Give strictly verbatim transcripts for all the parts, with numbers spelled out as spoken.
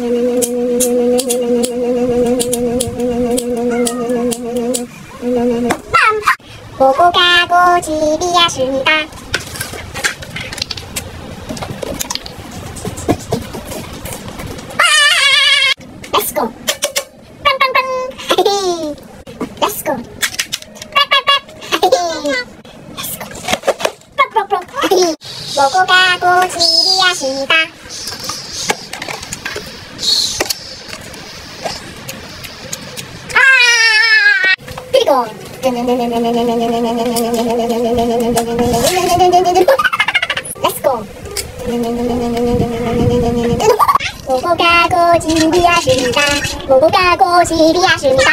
보고 가고 집이었습니다. Let's go. 빵빵빵. Let's go. 빡빡빡. Let's go. 빡빡빡. 보고 가고 집이었습니다. 아! 그리고 Let's go. 보고 가고 집이었습니다. 보고 가고 집이었습니다.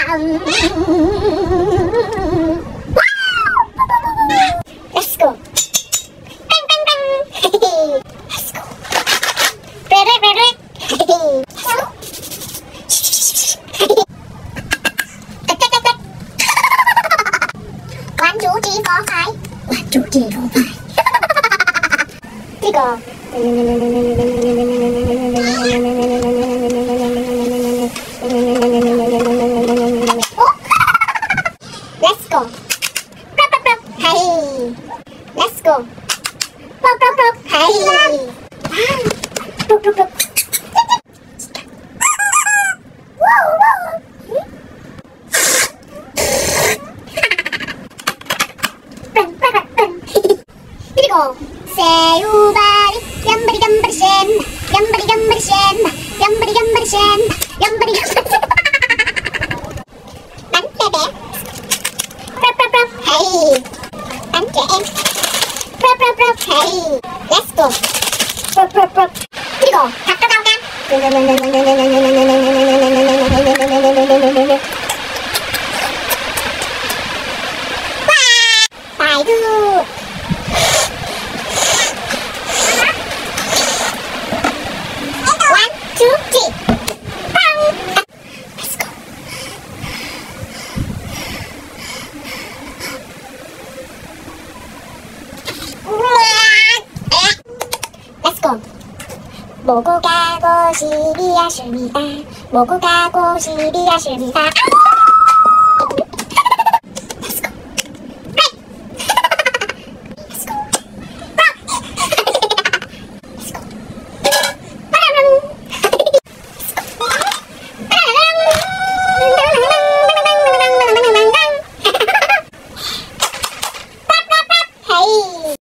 Let's go. 빵빵빵. Let's go. 베레베레. One, two, three, four, five. One, two, three, four, five. Tiga. Oh. Let's go. Plop, plop, plop. Hey. Let's go. Plop, plop, plop. Hey. Plop, plop, plop. Wow, wow. 그리고 새우발이 얌바리 얌바리 쌤 얌바리 얌바리 쌤 얌바리 얌바리 쌤 얌바리 얌바리 딴떼베 프라프라프라 헤이 딴떼 프라프라프라 헤이 렛츠고 프라프라프라 그리고 닭가가가 바이두 보고 가고 집이었습니다. 보고 가고 집이었습니다.